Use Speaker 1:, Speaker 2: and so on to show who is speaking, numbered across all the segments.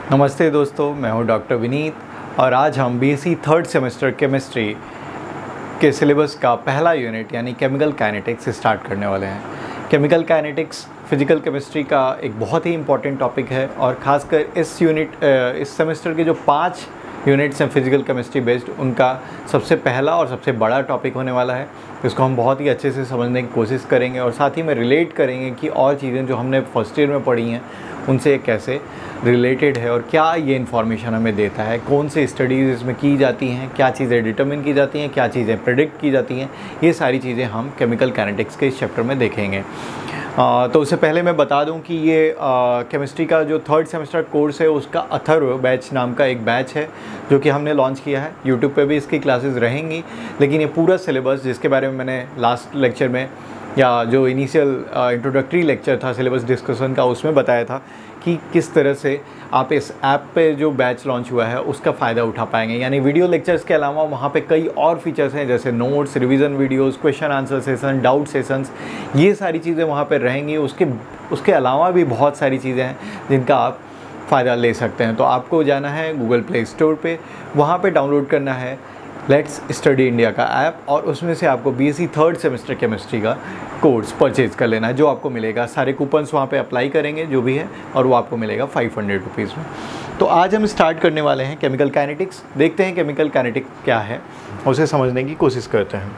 Speaker 1: नमस्ते दोस्तों, मैं हूं डॉक्टर विनीत और आज हम बीएससी थर्ड सेमेस्टर केमिस्ट्री के सिलेबस का पहला यूनिट यानी केमिकल काइनेटिक्स स्टार्ट करने वाले हैं। केमिकल काइनेटिक्स फिजिकल केमिस्ट्री का एक बहुत ही इम्पॉर्टेंट टॉपिक है और ख़ासकर इस सेमेस्टर के जो 5 यूनिट्स हैं फिजिकल केमिस्ट्री बेस्ड, उनका सबसे पहला और सबसे बड़ा टॉपिक होने वाला है। इसको हम बहुत ही अच्छे से समझने की कोशिश करेंगे और साथ ही में रिलेट करेंगे कि और चीज़ें जो हमने फर्स्ट ईयर में पढ़ी हैं उनसे कैसे रिलेटेड है और क्या ये इन्फॉर्मेशन हमें देता है, कौन से स्टडीज़ इसमें की जाती हैं, क्या चीज़ें डिटरमिन की जाती हैं, क्या चीज़ें प्रेडिक्ट की जाती हैं। ये सारी चीज़ें हम केमिकल काइनेटिक्स के इस चैप्टर में देखेंगे। तो उससे पहले मैं बता दूं कि ये केमिस्ट्री का जो थर्ड सेमेस्टर कोर्स है उसका अथर्व बैच नाम का एक बैच है जो कि हमने लॉन्च किया है। यूट्यूब पे भी इसकी क्लासेस रहेंगी, लेकिन ये पूरा सिलेबस जिसके बारे में मैंने लास्ट लेक्चर में या जो इनिशियल इंट्रोडक्टरी लेक्चर था सिलेबस डिस्कशन का उसमें बताया था कि किस तरह से आप इस ऐप पे जो बैच लॉन्च हुआ है उसका फ़ायदा उठा पाएंगे। यानी वीडियो लेक्चर्स के अलावा वहाँ पे कई और फीचर्स हैं जैसे notes, revision videos, question answer session, doubt sessions, ये सारी चीज़ें वहाँ पे रहेंगी। उसके अलावा भी बहुत सारी चीज़ें हैं जिनका आप फ़ायदा ले सकते हैं। तो आपको जाना है गूगल प्ले स्टोर पे, वहाँ पे डाउनलोड करना है लेट्स स्टडी इंडिया का ऐप और उसमें से आपको बीएससी थर्ड सेमेस्टर केमिस्ट्री का कोर्स परचेज़ कर लेना है। जो आपको मिलेगा, सारे कूपन्स वहाँ पे अप्लाई करेंगे जो भी है, और वो आपको मिलेगा 500 रुपीज़ में। तो आज हम स्टार्ट करने वाले हैं केमिकल काइनेटिक्स। देखते हैं केमिकल काइनेटिक्स क्या है, उसे समझने की कोशिश करते हैं।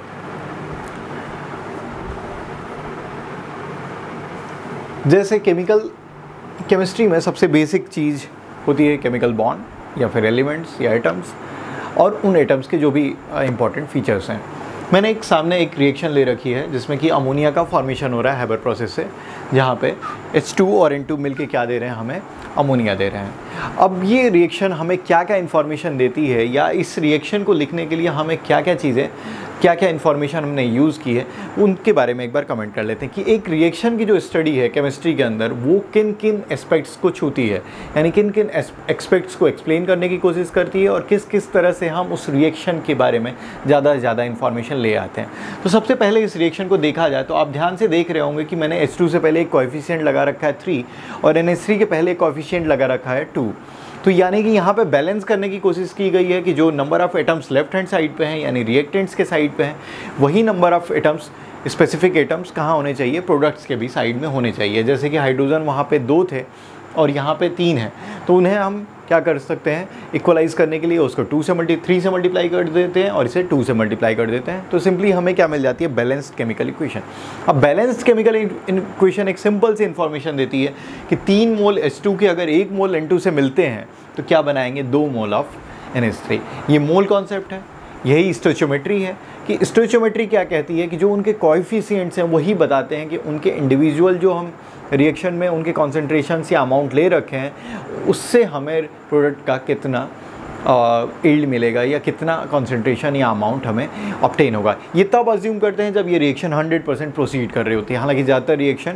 Speaker 1: जैसे केमिस्ट्री में सबसे बेसिक चीज़ होती है केमिकल बॉन्ड या फिर एलिमेंट्स या एटम्स और उन एटम्स के जो भी इंपॉर्टेंट फीचर्स हैं। मैंने सामने एक रिएक्शन ले रखी है जिसमें कि अमोनिया का फॉर्मेशन हो रहा है हैबर प्रोसेस से, जहाँ पे H2 और N2 मिलके क्या दे रहे हैं, हमें अमोनिया दे रहे हैं। अब ये रिएक्शन हमें क्या क्या इन्फॉर्मेशन देती है या इस रिएक्शन को लिखने के लिए हमें क्या क्या इन्फॉर्मेशन हमने यूज़ की है, उनके बारे में एक बार कमेंट कर लेते हैं कि एक रिएक्शन की जो स्टडी है केमिस्ट्री के अंदर वो किन किन एस्पेक्ट्स को छूती है, यानी किन किन एस्पेक्ट्स को एक्सप्लेन करने की कोशिश करती है और किस किस तरह से हम उस रिएक्शन के बारे में ज़्यादा से ज़्यादा इन्फॉर्मेशन ले आते हैं। तो सबसे पहले इस रिएक्शन को देखा जाए तो आप ध्यान से देख रहे होंगे कि मैंने H2 से पहले एक कोएफिशिएंट लगा रखा है 3 और NH3 के पहले एक कोएफिशिएंट लगा रखा है 2। तो यानी कि यहाँ पे बैलेंस करने की कोशिश की गई है कि जो number of atoms left hand side पे हैं यानी रिएक्टेंट्स के साइड पे हैं, वही number of atoms specific atoms कहाँ होने चाहिए, प्रोडक्ट्स के भी साइड में होने चाहिए। जैसे कि हाइड्रोजन वहाँ पे 2 थे और यहाँ पे 3 हैं, तो उन्हें हम क्या कर सकते हैं, इक्वलाइज़ करने के लिए उसको 3 से मल्टीप्लाई कर देते हैं और इसे 2 से मल्टीप्लाई कर देते हैं। तो सिंपली हमें क्या मिल जाती है, बैलेंस्ड केमिकल इक्वेशन। अब बैलेंस्ड केमिकल इक्वेशन एक सिंपल सी इन्फॉर्मेशन देती है कि 3 मोल H2 के अगर 1 मोल N2 से मिलते हैं तो क्या बनाएंगे, 2 मोल ऑफ NH3। ये मोल कॉन्सेप्ट है, यही स्टोइचियोमेट्री है कि स्टोइचियोमेट्री क्या कहती है कि जो उनके कोएफिशिएंट्स हैं वही बताते हैं कि उनके इंडिविजुअल जो हम रिएक्शन में उनके कॉन्सेंट्रेशंस या अमाउंट ले रखे हैं उससे हमें प्रोडक्ट का कितना यील्ड मिलेगा या कितना कॉन्सेंट्रेशन या अमाउंट हमें ऑब्टेन होगा। ये तब अज्यूम करते हैं जब ये रिएक्शन 100% प्रोसीड कर रही होती है। हालांकि ज़्यादातर रिएक्शन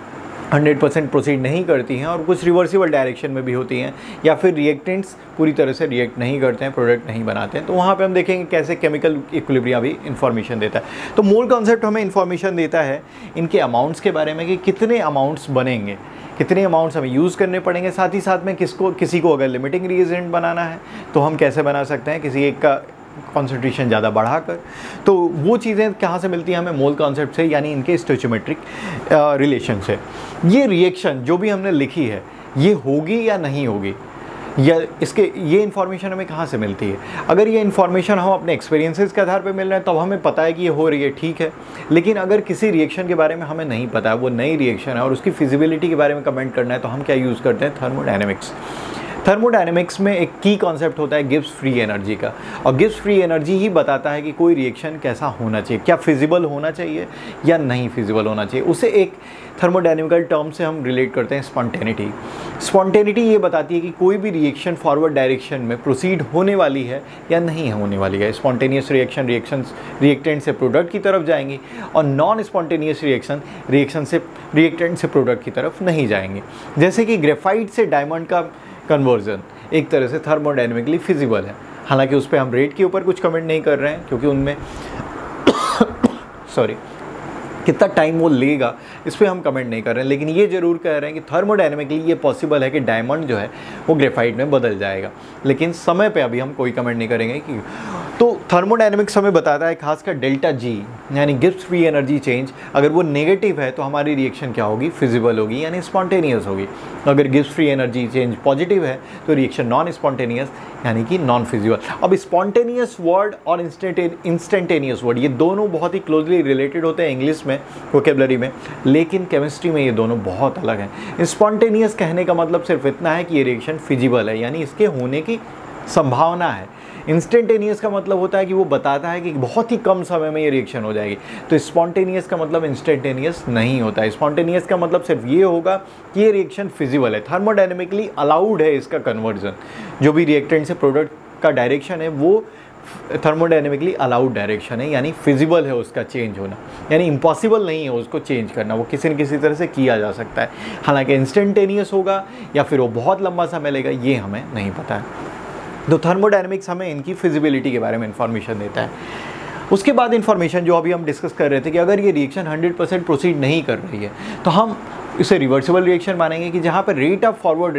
Speaker 1: 100% प्रोसीड नहीं करती हैं और कुछ रिवर्सिबल डायरेक्शन में भी होती हैं या फिर रिएक्टेंट्स पूरी तरह से रिएक्ट नहीं करते हैं, प्रोडक्ट नहीं बनाते हैं। तो वहाँ पे हम देखेंगे कैसे केमिकल इक्विलिब्रियम भी इन्फॉर्मेशन देता है। तो मोल कॉन्सेप्ट हमें इन्फॉर्मेशन देता है इनके अमाउंट्स के बारे में कि कितने अमाउंट्स बनेंगे, कितने अमाउंट्स हमें यूज़ करने पड़ेंगे। साथ ही साथ में किसी को अगर लिमिटिंग रिएजेंट बनाना है तो हम कैसे बना सकते हैं, किसी एक का कॉन्सेंट्रेशन ज़्यादा बढ़ाकर। तो वो चीज़ें कहाँ से मिलती हैं हमें, मोल कॉन्सेप्ट से, यानी इनके स्टोइचियोमेट्रिक रिलेशन से। ये रिएक्शन जो भी हमने लिखी है ये होगी या नहीं होगी, या ये इन्फॉर्मेशन हमें कहाँ से मिलती है। अगर ये इन्फॉर्मेशन हम अपने एक्सपीरियंसेस के आधार पर मिल रहे हैं तब हमें पता है कि ये हो रही है, ठीक है। लेकिन अगर किसी रिएक्शन के बारे में हमें नहीं पता है, वो नई रिएक्शन है और उसकी फिजिबिलिटी के बारे में कमेंट करना है, तो हम क्या यूज़ करते हैं, थर्मोडायनेमिक्स। थर्मोडायनेमिक्स में एक की कॉन्सेप्ट होता है गिब्स फ्री एनर्जी का, और गिब्स फ्री एनर्जी ही बताता है कि कोई रिएक्शन कैसा होना चाहिए, क्या फिजिबल होना चाहिए या नहीं फिजिबल होना चाहिए। उसे एक थर्मोडायनेमिकल टर्म से हम रिलेट करते हैं स्पॉन्टेनिटी। स्पॉन्टेनिटी ये बताती है कि कोई भी रिएक्शन फॉरवर्ड डायरेक्शन में प्रोसीड होने वाली है या नहीं होने वाली है। स्पॉन्टेनियस रिएक्टेंट से प्रोडक्ट की तरफ जाएंगी और नॉन स्पॉन्टेनियस रिएक्शन से रिएक्टेंट से प्रोडक्ट की तरफ नहीं जाएंगे। जैसे कि ग्रेफाइट से डायमंड का कन्वर्जन एक तरह से थर्मोडायनेमिकली फिजिबल है। हालांकि उस पर हम रेट के ऊपर कुछ कमेंट नहीं कर रहे हैं क्योंकि उनमें कितना टाइम वो लेगा इस पर हम कमेंट नहीं कर रहे हैं, लेकिन ये ज़रूर कह रहे हैं कि थर्मोडायनेमिकली ये पॉसिबल है कि डायमंड जो है वो ग्रेफाइट में बदल जाएगा, लेकिन समय पे अभी हम कोई कमेंट नहीं करेंगे कि। तो थर्मोडायनेमिक्स हमें बताता है खासकर डेल्टा जी यानी गिब्स फ्री एनर्जी चेंज, अगर वो नेगेटिव है तो हमारी रिएक्शन क्या होगी, फिजिबल होगी यानी स्पॉन्टेनियस होगी। अगर Gibbs free energy change positive है तो रिएक्शन नॉन स्पॉन्टेनियस यानी कि नॉन फिजिबल। अब स्पॉन्टेनियस वर्ड और इंस्टेंटेनियस वर्ड ये दोनों बहुत ही क्लोजली रिलेटेड होते हैं इंग्लिश में, वोकेबलरी में, लेकिन केमिस्ट्री में ये दोनों बहुत अलग हैं। स्पॉन्टेनियस कहने का मतलब सिर्फ इतना है कि ये रिएक्शन फिजिबल है यानी इसके होने की संभावना है। इंस्टेंटेनियस का मतलब होता है कि वो बताता है कि बहुत ही कम समय में ये रिएक्शन हो जाएगी। तो स्पॉन्टेनियस का मतलब इंस्टेंटेनियस नहीं होता है। स्पॉन्टेनियस का मतलब सिर्फ ये होगा कि ये रिएक्शन फिजिबल है, थर्मोडायनेमिकली अलाउड है इसका कन्वर्जन। जो भी रिएक्टेंट से प्रोडक्ट का डायरेक्शन है वो थर्मोडायनेमिकली अलाउड डायरेक्शन है यानी फिजिबल है उसका चेंज होना, यानी इम्पॉसिबल नहीं है उसको चेंज करना, वो किसी न किसी तरह से किया जा सकता है। हालांकि इंस्टेंटेनियस होगा या फिर वो बहुत लंबा समय लेगा ये हमें नहीं पता है। तो थर्मोडायनेमिक्स हमें इनकी फिजिबिलिटी के बारे में इंफॉर्मेशन देता है। उसके बाद इंफॉर्मेशन जो अभी हम डिस्कस कर रहे थे कि अगर ये रिएक्शन 100% प्रोसीड नहीं कर रही है तो हम इसे रिवर्सिबल रिएक्शन मानेंगे कि जहाँ पर rate of forward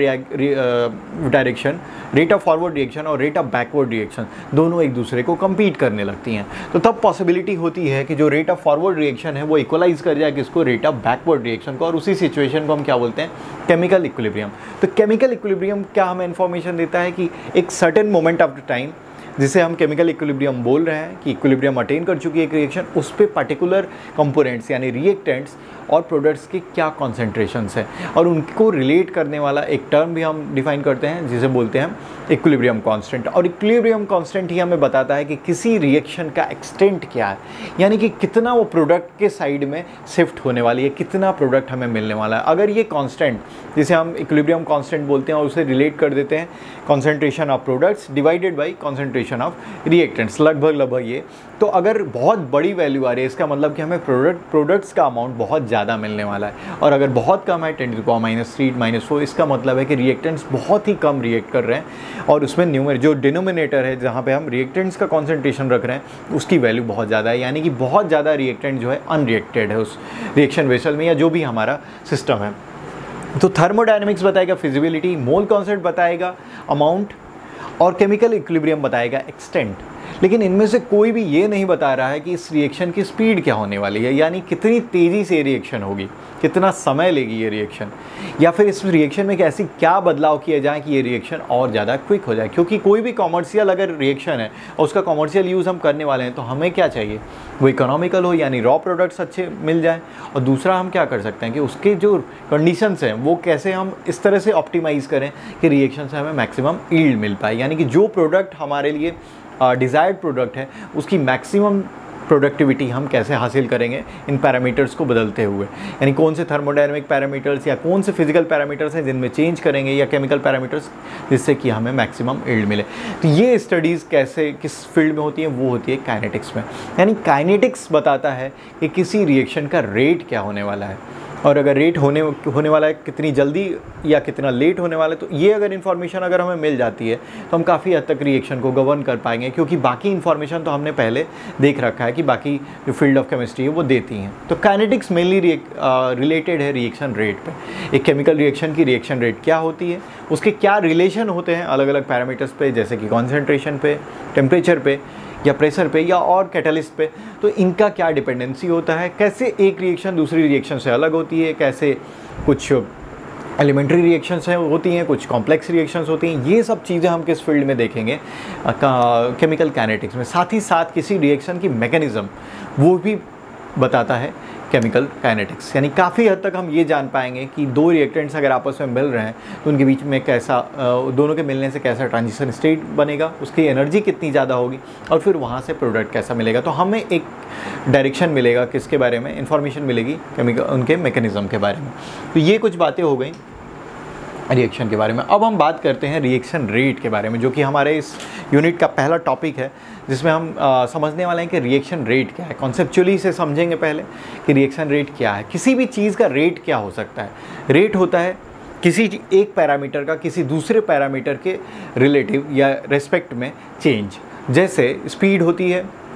Speaker 1: direction, rate of forward reaction और रेट ऑफ बैकवर्ड रिएक्शन दोनों एक दूसरे को compete करने लगती हैं। तो तब पॉसिबिलिटी होती है कि जो रेट ऑफ फॉरवर्ड रिएक्शन है वो इक्वलाइज कर जाए किसको, रेट ऑफ बैकवर्ड रिएक्शन को, और उसी सिचुएशन को हम क्या बोलते हैं, केमिकल इक्विलिब्रियम। तो केमिकल इक्विलिब्रियम क्या हमें इन्फॉर्मेशन देता है कि एक certain moment of the time जिसे हम केमिकल इक्विलिब्रियम बोल रहे हैं कि इक्विलिब्रियम अटेन कर चुकी है एक रिएक्शन, उस पे पर्टिकुलर कंपोनेंट्स यानी रिएक्टेंट्स और प्रोडक्ट्स के क्या कॉन्सेंट्रेशंस है, और उनको रिलेट करने वाला एक टर्म भी हम डिफाइन करते हैं जिसे बोलते हैं इक्विलिब्रियम कांस्टेंट। और इक्विलिब्रियम कांस्टेंट ही हमें बताता है कि किसी रिएक्शन का एक्सटेंट क्या है, यानी कि कितना वो प्रोडक्ट के साइड में शिफ्ट होने वाली है, कितना प्रोडक्ट हमें मिलने वाला है। अगर ये कांस्टेंट जिसे हम इक्विलिब्रियम कांस्टेंट बोलते हैं और उसे रिलेट कर देते हैं concentration of products divided by concentration of reactants, लगभग ये, तो अगर बहुत बड़ी वैल्यू आ रही है इसका मतलब कि हमें प्रोडक्ट्स का अमाउंट बहुत ज़्यादा मिलने वाला है, और अगर बहुत कम है 10⁻³ -4 इसका मतलब है कि रिएक्टेंट्स बहुत ही कम रिएक्ट कर रहे हैं, और उसमें जो डिनोमिनेटर है जहाँ पे हम रिएक्टेंट्स का कॉन्सेंट्रेशन रख रहे हैं उसकी वैल्यू बहुत ज़्यादा है, यानी कि बहुत ज़्यादा रिएक्टेंट जो है अनरिएक्टेड है उस रिएक्शन वेसल में या जो भी हमारा सिस्टम है। तो थर्मोडायनेमिक्स बताएगा फिजिबिलिटी, मोल कॉन्सेंट बताएगा अमाउंट, और केमिकल इक्विलिब्रियम बताएगा एक्सटेंट। लेकिन इनमें से कोई भी ये नहीं बता रहा है कि इस रिएक्शन की स्पीड क्या होने वाली है, यानी कितनी तेज़ी से रिएक्शन होगी, कितना समय लेगी ये रिएक्शन, या फिर इस रिएक्शन में ऐसी क्या बदलाव किए जाए कि ये रिएक्शन और ज़्यादा क्विक हो जाए। क्योंकि कोई भी कॉमर्शियल अगर रिएक्शन है और उसका कॉमर्शियल यूज़ हम करने वाले हैं तो हमें क्या चाहिए, वो इकोनॉमिकल हो, यानी रॉ प्रोडक्ट्स अच्छे मिल जाएँ, और दूसरा हम क्या कर सकते हैं कि उसके जो कंडीशंस हैं वो कैसे हम इस तरह से ऑप्टिमाइज़ करें कि रिएक्शन से हमें मैक्सिमम यील्ड मिल पाए, यानी कि जो प्रोडक्ट हमारे लिए डिज़ायर्ड प्रोडक्ट है उसकी मैक्सिमम प्रोडक्टिविटी हम कैसे हासिल करेंगे इन पैरामीटर्स को बदलते हुए, यानी कौन से थर्मोडायनेमिक पैरामीटर्स या कौन से फिजिकल पैरामीटर्स हैं जिनमें चेंज करेंगे, या केमिकल पैरामीटर्स जिससे कि हमें मैक्सिमम यील्ड मिले। तो ये स्टडीज़ कैसे किस फील्ड में होती है, वो होती है काइनेटिक्स में, यानी काइनेटिक्स बताता है कि किसी रिएक्शन का रेट क्या होने वाला है, और अगर रेट होने वाला है कितनी जल्दी या कितना लेट होने वाला है, तो ये अगर इन्फॉर्मेशन अगर हमें मिल जाती है तो हम काफ़ी हद तक रिएक्शन को गवर्न कर पाएंगे, क्योंकि बाकी इन्फॉर्मेशन तो हमने पहले देख रखा है कि बाकी जो फील्ड ऑफ केमिस्ट्री है वो देती हैं। तो काइनेटिक्स मेनली रिलेटेड है रिएक्शन रेट पे। एक केमिकल रिएक्शन की रिएक्शन रेट क्या होती है, उसके क्या रिलेशन होते हैं अलग अलग पैरामीटर्स पे, जैसे कि कॉन्सेंट्रेशन पे, टेम्परेचर पे, या प्रेशर पे, या और कैटलिस्ट पे, तो इनका क्या डिपेंडेंसी होता है, कैसे एक रिएक्शन दूसरी रिएक्शन से अलग होती है, कैसे कुछ एलिमेंट्री रिएक्शंस हैं होती हैं, कुछ कॉम्प्लेक्स रिएक्शंस होती हैं, ये सब चीज़ें हम किस फील्ड में देखेंगे, केमिकल काइनेटिक्स में। साथ ही साथ किसी रिएक्शन की मैकेनिज़्म वो भी बताता है केमिकल काइनेटिक्स, यानी काफ़ी हद तक हम ये जान पाएंगे कि दो रिएक्टेंट्स अगर आपस में मिल रहे हैं तो उनके बीच में कैसा दोनों के मिलने से कैसा ट्रांजिशन स्टेट बनेगा, उसकी एनर्जी कितनी ज़्यादा होगी, और फिर वहाँ से प्रोडक्ट कैसा मिलेगा। तो हमें एक डायरेक्शन मिलेगा, किसके बारे में इन्फॉर्मेशन मिलेगी, केमिकल उनके मैकेनिज़्म के बारे में। तो ये कुछ बातें हो गई रिएक्शन के बारे में। अब हम बात करते हैं रिएक्शन रेट के बारे में, जो कि हमारे इस यूनिट का पहला टॉपिक है, जिसमें हम समझने वाले हैं कि रिएक्शन रेट क्या है। कॉन्सेप्चुअली से समझेंगे पहले कि रिएक्शन रेट क्या है। किसी भी चीज़ का रेट क्या हो सकता है, रेट होता है किसी एक पैरामीटर का किसी दूसरे पैरामीटर के रिलेटिव या रेस्पेक्ट में चेंज। जैसे स्पीड होती है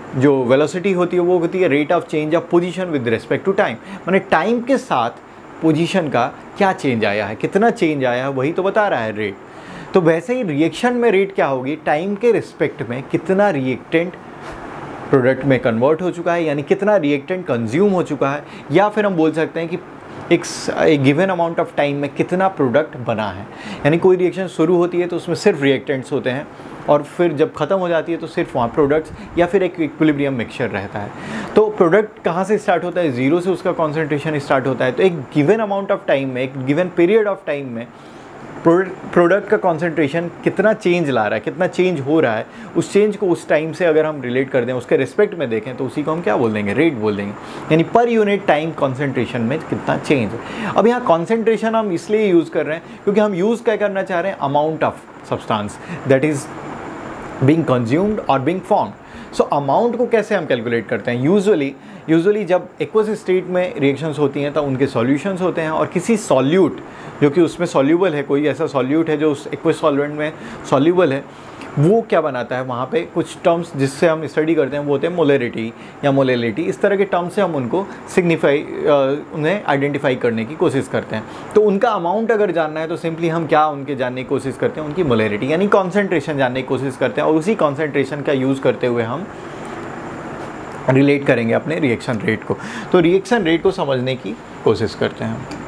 Speaker 1: जो वेलोसिटी होती है वो होती है rate of change of position with respect to time, माने टाइम के साथ पोजीशन का क्या चेंज आया है, कितना चेंज आया है, वही तो बता रहा है रेट। तो वैसे ही रिएक्शन में रेट क्या होगी, टाइम के रिस्पेक्ट में कितना रिएक्टेंट प्रोडक्ट में कन्वर्ट हो चुका है, यानी कितना रिएक्टेंट कंज्यूम हो चुका है, या फिर हम बोल सकते हैं कि एक गिवन अमाउंट ऑफ टाइम में कितना प्रोडक्ट बना है। यानी कोई रिएक्शन शुरू होती है तो उसमें सिर्फ रिएक्टेंट्स होते हैं, और फिर जब ख़त्म हो जाती है तो सिर्फ वहाँ प्रोडक्ट्स या फिर एक इक्विलिब्रियम मिक्सचर रहता है। तो प्रोडक्ट कहाँ से स्टार्ट होता है, ज़ीरो से उसका कॉन्सेंट्रेशन स्टार्ट होता है। तो एक गिवन अमाउंट ऑफ टाइम में, एक गिवन पीरियड ऑफ टाइम में प्रोडक्ट का कॉन्सेंट्रेशन कितना चेंज ला रहा है, कितना चेंज हो रहा है, उस चेंज को उस टाइम से अगर हम रिलेट कर दें, उसके रिस्पेक्ट में देखें, तो उसी को हम क्या बोल देंगे, रेट बोल देंगे। यानी पर यूनिट टाइम कॉन्सेंट्रेशन में कितना चेंज है। अब यहाँ कॉन्सेंट्रेशन हम इसलिए यूज़ कर रहे हैं क्योंकि हम यूज़ क्या करना चाह रहे हैं, amount of substance that is being consumed और बीइंग फॉर्म्ड। सो अमाउंट को कैसे हम कैलकुलेट करते हैं, यूजुअली जब एक्वस स्टेट में रिएक्शंस होती हैं तो उनके सॉल्यूशंस होते हैं, और किसी सॉल्यूट जो कि उसमें सॉल्यूबल है, कोई ऐसा सॉल्यूट है जो उस एक्वस सॉल्वेंट में सॉल्यूबल है, वो क्या बनाता है, वहाँ पे कुछ टर्म्स जिससे हम स्टडी करते हैं वो होते हैं मोलरिटी या मोलेलिटी। इस तरह के टर्म से हम उनको उन्हें आइडेंटिफाई करने की कोशिश करते हैं। तो उनका अमाउंट अगर जानना है तो सिंपली हम क्या उनके जानने की कोशिश करते हैं, उनकी मोलरिटी यानी कॉन्सेंट्रेशन जानने की कोशिश करते हैं, और उसी कॉन्सेंट्रेशन का यूज़ करते हुए हम रिलेट करेंगे अपने रिएक्शन रेट को। तो रिएक्शन रेट को समझने की कोशिश करते हैं।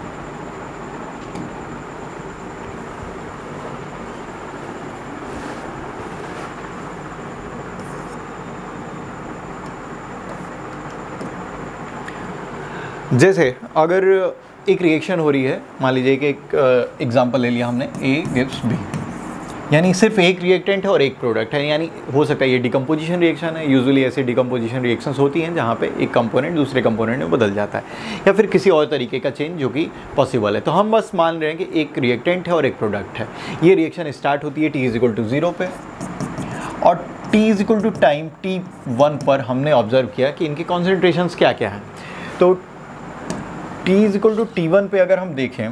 Speaker 1: जैसे अगर एक रिएक्शन हो रही है, मान लीजिए कि एक एग्जांपल ले लिया हमने, A गिव्स B, यानी सिर्फ एक रिएक्टेंट है और एक प्रोडक्ट है, यानी हो सकता है ये डिकम्पोजिशन रिएक्शन है। यूजुअली ऐसे डिकम्पोजिशन रिएक्शंस होती हैं जहाँ पे एक कंपोनेंट दूसरे कंपोनेंट में बदल जाता है, या फिर किसी और तरीके का चेंज जो कि पॉसिबल है। तो हम बस मान रहे हैं कि एक रिएक्टेंट है और एक प्रोडक्ट है। ये रिएक्शन स्टार्ट होती है t=0 पे, और t टाइम t1 पर हमने ऑब्जर्व किया कि इनके कॉन्सेंट्रेशंस क्या क्या हैं। तो t=t1 पे अगर हम देखें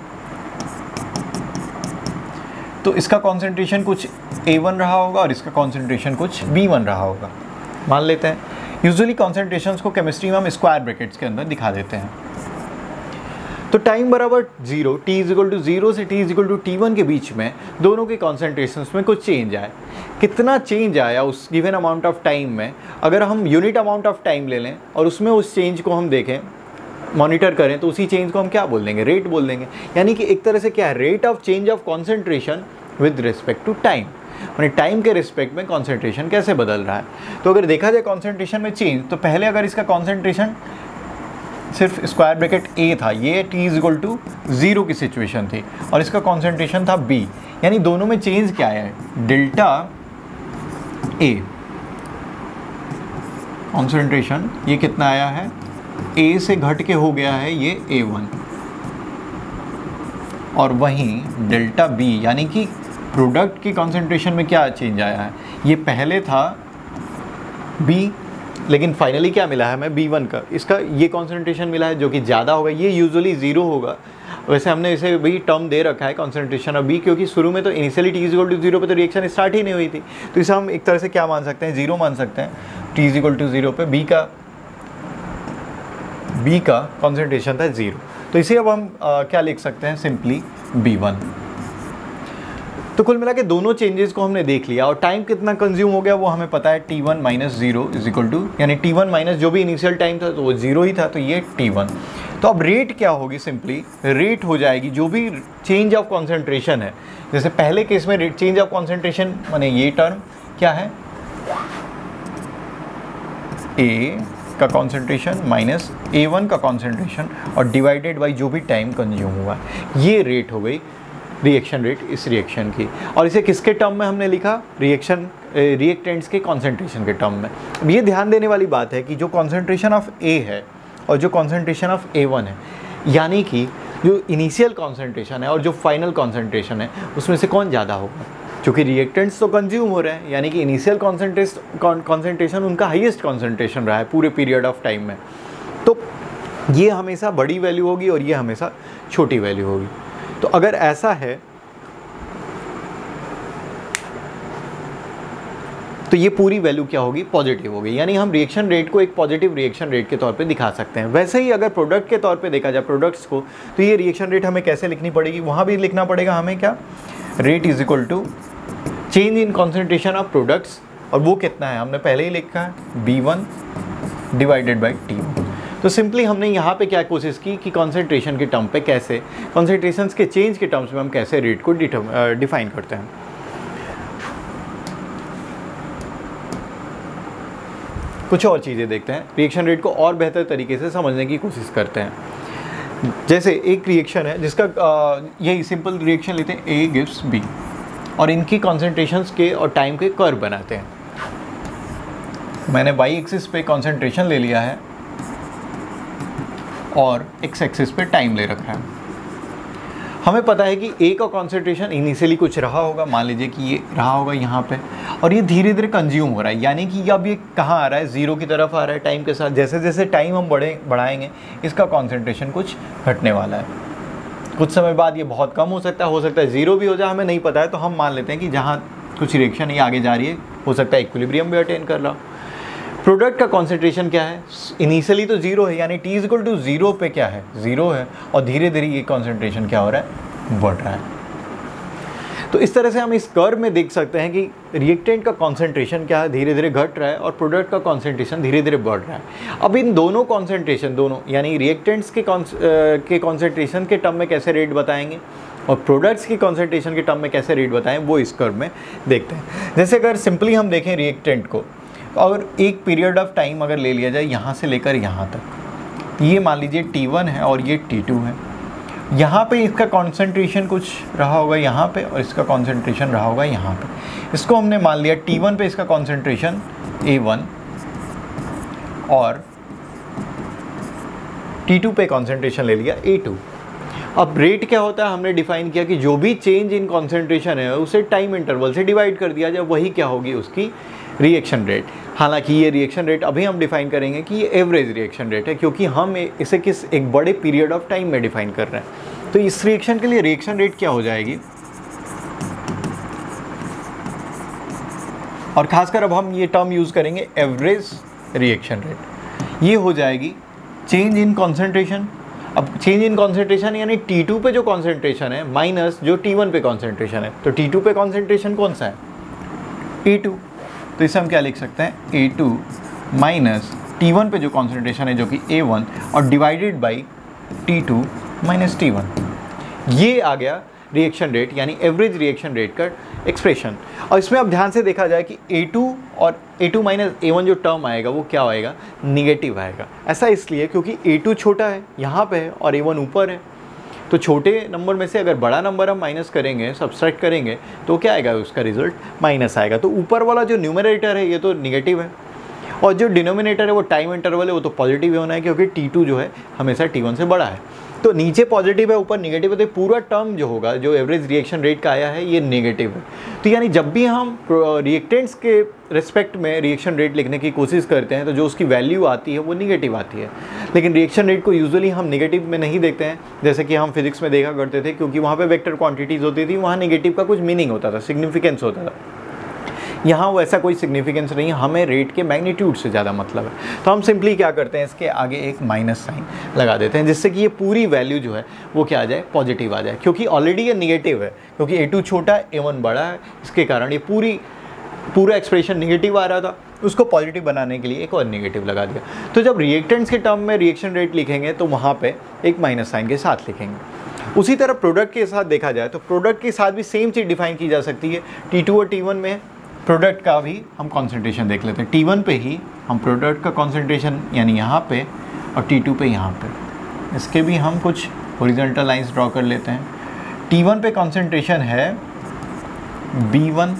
Speaker 1: तो इसका कॉन्सेंट्रेशन कुछ A1 रहा होगा और इसका कॉन्सेंट्रेशन कुछ B1 रहा होगा, मान लेते हैं। यूजुअली कॉन्सेंट्रेशंस को केमिस्ट्री में हम स्क्वायर ब्रैकेट्स के अंदर दिखा देते हैं। तो टाइम बराबर 0, t=0 से t=t1 के बीच में दोनों के कॉन्सेंट्रेशंस में कुछ चेंज आए। कितना चेंज आया उस गिवन अमाउंट ऑफ टाइम में, अगर हम यूनिट अमाउंट ऑफ टाइम ले लें और उसमें उस चेंज को हम देखें, मॉनिटर करें, तो उसी चेंज को हम क्या बोल देंगे, रेट बोल देंगे। यानी कि एक तरह से क्या है, rate of change of concentration with respect to time, यानी टाइम के रिस्पेक्ट में कॉन्सेंट्रेशन कैसे बदल रहा है। तो अगर देखा जाए कॉन्सेंट्रेशन में चेंज, तो पहले अगर इसका कॉन्सेंट्रेशन सिर्फ स्क्वायर ब्रैकेट A था, ये t=0 की सिचुएशन थी, और इसका कॉन्सेंट्रेशन था B, यानी दोनों में चेंज क्या है, डेल्टा A कॉन्सेंट्रेशन ये कितना आया है, A से घट के हो गया है ये A1, और वहीं डेल्टा B यानी कि प्रोडक्ट की कॉन्सेंट्रेशन में क्या चेंज आया है, ये पहले था B लेकिन फाइनली क्या मिला है हमें, B1 का, इसका ये कॉन्सेंट्रेशन मिला है जो कि ज़्यादा होगा। ये यूजुअली 0 होगा, वैसे हमने इसे भी टर्म दे रखा है कॉन्सेंट्रेशन ऑफ B, क्योंकि शुरू में तो इनिशियली t=0 पे तो रिएक्शन स्टार्ट ही नहीं हुई थी। तो इसे हम एक तरह से क्या मान सकते हैं, 0 मान सकते हैं। t=0 पे B का कॉन्सेंट्रेशन था 0, तो इसे अब हम क्या लिख सकते हैं, सिंपली B1। तो कुल मिला के दोनों चेंजेस को हमने देख लिया, और टाइम कितना कंज्यूम हो गया वो हमें पता है, t1 - 0 = यानी t1 माइनस जो भी इनिशियल टाइम था तो वो 0 ही था, तो ये t1। तो अब रेट क्या होगी, सिंपली रेट हो जाएगी जो भी चेंज ऑफ कॉन्सेंट्रेशन है। जैसे पहले केस में रेट चेंज ऑफ कॉन्सेंट्रेशन माने ये टर्म क्या है, A का कॉन्सेंट्रेशन माइनस A1 का कॉन्सेंट्रेशन और डिवाइडेड बाई जो भी टाइम कंज्यूम हुआ, ये रेट हो गई रिएक्शन रेट इस रिएक्शन की। और इसे किसके टर्म में हमने लिखा, रिएक्टेंट्स के कॉन्सेंट्रेशन के टर्म में। अब ये ध्यान देने वाली बात है कि जो कॉन्सेंट्रेशन ऑफ A है और जो कॉन्सेंट्रेशन ऑफ A1 है, यानी कि जो इनिशियल कॉन्सेंट्रेशन है और जो फाइनल कॉन्सेंट्रेशन है, उसमें से कौन ज़्यादा होगा, क्योंकि रिएक्टेंट्स तो कंज्यूम हो रहे हैं, यानी कि इनिशियल कॉन्सेंट्रेशन उनका हाईएस्ट कॉन्सेंट्रेशन रहा है पूरे पीरियड ऑफ टाइम में। तो ये हमेशा बड़ी वैल्यू होगी और ये हमेशा छोटी वैल्यू होगी। तो अगर ऐसा है तो ये पूरी वैल्यू क्या होगी, पॉजिटिव होगी, यानी हम रिएक्शन रेट को एक पॉजिटिव रिएक्शन रेट के तौर पे दिखा सकते हैं। वैसे ही अगर प्रोडक्ट के तौर पे देखा जाए प्रोडक्ट्स को, तो ये रिएक्शन रेट हमें कैसे लिखनी पड़ेगी, वहाँ भी लिखना पड़ेगा हमें क्या, rate is equal to change in concentration of products, और वो कितना है हमने पहले ही लिखा है, B1 डिवाइडेड बाई T1। तो सिंपली हमने यहाँ पे क्या कोशिश की कि कॉन्सेंट्रेशन के टर्म पे कैसे, कॉन्सेंट्रेशंस के चेंज के टर्म्स में हम कैसे रेट को डिफाइन करते हैं। कुछ और चीज़ें देखते हैं, रिएक्शन रेट को और बेहतर तरीके से समझने की कोशिश करते हैं। जैसे एक रिएक्शन है जिसका यही सिंपल रिएक्शन लेते हैं, A गिव्स B, और इनकी कॉन्सेंट्रेशंस के और टाइम के कर्व बनाते हैं। मैंने y एक्सिस पे कॉन्सेंट्रेशन ले लिया है और x एक्सिस पे टाइम ले रखा है। हमें पता है कि A का कॉन्सेंट्रेशन इनिशियली कुछ रहा होगा, मान लीजिए कि ये रहा होगा यहाँ पे, और ये धीरे धीरे कंज्यूम हो रहा है, यानी कि अब ये कहाँ आ रहा है, ज़ीरो की तरफ आ रहा है टाइम के साथ। जैसे जैसे टाइम हम बढ़ाएंगे इसका कॉन्सेंट्रेशन कुछ घटने वाला है। कुछ समय बाद ये बहुत कम हो सकता है ज़ीरो भी हो जाए, हमें नहीं पता है, तो हम मान लेते हैं कि जहाँ कुछ रिएक्शन ये आगे जा रही है, हो सकता है इक्विलिब्रियम भी अटेन कर रहा हो। प्रोडक्ट का कॉन्सेंट्रेशन क्या है, इनिशियली तो जीरो है, यानी T इक्वल टू जीरो पे क्या है, जीरो है, और धीरे धीरे ये कॉन्सेंट्रेशन क्या हो रहा है, बढ़ रहा है। तो इस तरह से हम इस कर्व में देख सकते हैं कि रिएक्टेंट का कॉन्सेंट्रेशन क्या है, धीरे धीरे घट रहा है, और प्रोडक्ट का कॉन्सेंट्रेशन धीरे धीरे बढ़ रहा है। अब इन दोनों कॉन्सेंट्रेशन, दोनों यानी रिएक्टेंट्स के कॉन्सेंट्रेशन के टर्म में कैसे रेट बताएंगे और प्रोडक्ट्स की कॉन्सेंट्रेशन के टर्म में कैसे रेट बताएं, वो इस कर्व में देखते हैं। जैसे अगर सिंपली हम देखें रिएक्टेंट को, और एक पीरियड ऑफ टाइम अगर ले लिया जाए यहाँ से लेकर यहाँ तक, ये मान लीजिए T1 है और ये T2 है। यहाँ पे इसका कॉन्सेंट्रेशन कुछ रहा होगा यहाँ पे, और इसका कॉन्सेंट्रेशन रहा होगा यहाँ पे। इसको हमने मान लिया T1 पे इसका कॉन्सेंट्रेशन A1 और T2 पे कॉन्सेंट्रेशन ले लिया A2। अब रेट क्या होता है, हमने डिफाइन किया कि जो भी चेंज इन कॉन्सेंट्रेशन है उसे टाइम इंटरवल से डिवाइड कर दिया जाए, वही क्या होगी, उसकी रिएक्शन रेट। हालांकि ये रिएक्शन रेट अभी हम डिफाइन करेंगे कि ये एवरेज रिएक्शन रेट है, क्योंकि हम इसे किस एक बड़े पीरियड ऑफ टाइम में डिफाइन कर रहे हैं। तो इस रिएक्शन के लिए रिएक्शन रेट क्या हो जाएगी, और खासकर अब हम ये टर्म यूज़ करेंगे एवरेज रिएक्शन रेट। ये हो जाएगी चेंज इन कॉन्सेंट्रेशन। अब चेंज इन कॉन्सेंट्रेशन यानी T2 पे जो कॉन्सेंट्रेशन है माइनस जो T1 पे कॉन्सेंट्रेशन है। तो T2 पे कॉन्सेंट्रेशन कौन सा है, A2, तो इसे हम क्या लिख सकते हैं, A2 माइनस T1 पे जो कॉन्सेंट्रेशन है जो कि A1, और divided by T2 minus T1। ये आ गया रिएक्शन रेट यानी एवरेज रिएक्शन रेट का एक्सप्रेशन। और इसमें अब ध्यान से देखा जाए कि A2 और A2 माइनस A1 जो टर्म आएगा वो क्या आएगा, निगेटिव आएगा। ऐसा इसलिए क्योंकि A2 छोटा है यहाँ पे है और A1 ऊपर है, तो छोटे नंबर में से अगर बड़ा नंबर हम माइनस करेंगे, सब्सट्रैक्ट करेंगे, तो क्या आएगा, उसका रिजल्ट माइनस आएगा। तो ऊपर वाला जो न्यूमरेटर है ये तो निगेटिव है, और जो डिनोमिनेटर है वो टाइम इंटरवल है, वो तो पॉजिटिव होना है, क्योंकि T2 जो है हमेशा T1 से बड़ा है। तो नीचे पॉजिटिव है, ऊपर निगेटिव है, तो पूरा टर्म जो होगा जो एवरेज रिएक्शन रेट का आया है ये नेगेटिव है। तो यानी जब भी हम रिएक्टेंट्स के रिस्पेक्ट में रिएक्शन रेट लिखने की कोशिश करते हैं तो जो उसकी वैल्यू आती है वो निगेटिव आती है। लेकिन रिएक्शन रेट को यूजुअली हम नेगेटिव में नहीं देखते हैं, जैसे कि हम फिजिक्स में देखा करते थे, क्योंकि वहाँ पे वेक्टर क्वांटिटीज़ होती थी, वहाँ नेगेटिव का कुछ मीनिंग होता था, सिग्निफिकेंस होता था। यहाँ वैसा कोई सिग्निफिकेंस नहीं है, हमें रेट के मैग्नीट्यूड से ज़्यादा मतलब है। तो हम सिंपली क्या करते हैं, इसके आगे एक माइनस साइन लगा देते हैं, जिससे कि ये पूरी वैल्यू जो है वो क्या आ जाए, पॉजिटिव आ जाए, क्योंकि ऑलरेडी ये निगेटिव है, क्योंकि A2 छोटा है, A1 बड़ा है, इसके कारण ये पूरा एक्सप्रेशन निगेटिव आ रहा था, उसको पॉजिटिव बनाने के लिए एक और निगेटिव लगा दिया। तो जब रिएक्टेंट्स के टर्म में रिएक्शन रेट लिखेंगे तो वहाँ पे एक माइनस साइन के साथ लिखेंगे। उसी तरह प्रोडक्ट के साथ देखा जाए तो प्रोडक्ट के साथ भी सेम चीज़ डिफाइन की जा सकती है। T2 और T1 में प्रोडक्ट का भी हम कॉन्सेंट्रेशन देख लेते हैं। T1 पे ही हम प्रोडक्ट का कॉन्सेंट्रेशन यानी यहाँ पे, और T2 पे यहाँ पे, इसके भी हम कुछ हॉरिजॉन्टल लाइंस ड्रॉ कर लेते हैं। T1 पे कॉन्सेंट्रेशन है B1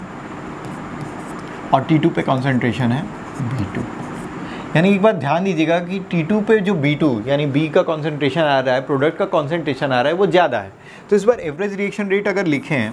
Speaker 1: और T2 पे कॉन्सेंट्रेशन है B2। यानी एक बात ध्यान दीजिएगा कि T2 पे जो B2 यानी B का कॉन्सेंट्रेशन आ रहा है, प्रोडक्ट का कॉन्सेंट्रेशन आ रहा है, वो ज़्यादा है। तो इस बार एवरेज रिएक्शन रेट अगर लिखें